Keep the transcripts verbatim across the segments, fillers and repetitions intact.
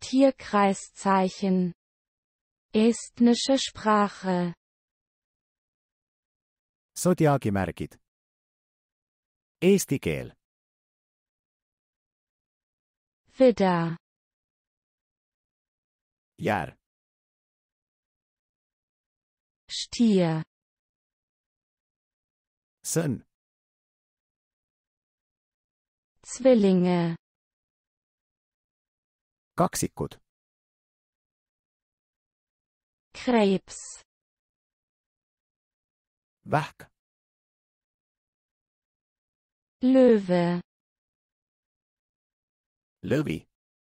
Tierkreiszeichen. Estnische Sprache. Sodiaagimärgid. Eesti keel. Widder. Jäär. Stier. Sõnn. Zwillinge. Kaksikud. Krebs. Vähk. Löwe. Lõvi.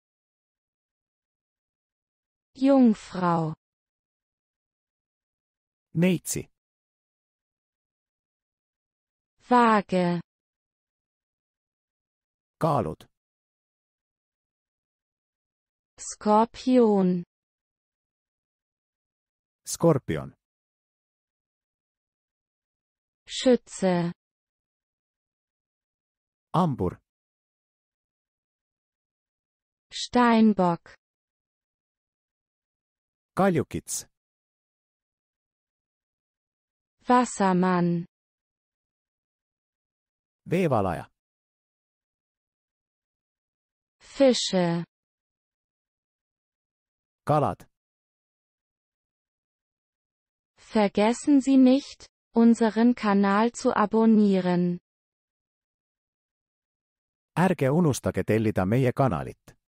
Jungfrau. Neitsi. Waage. Kaalud. Skorpion. Skorpion. Schütze. Ambur. Steinbock. Kaljukits. Wassermann. Veevalaja. Fische. Kalad. Vergessen Sie nicht, unseren Kanal zu abonnieren. Ärge unustage tellida meie kanalit.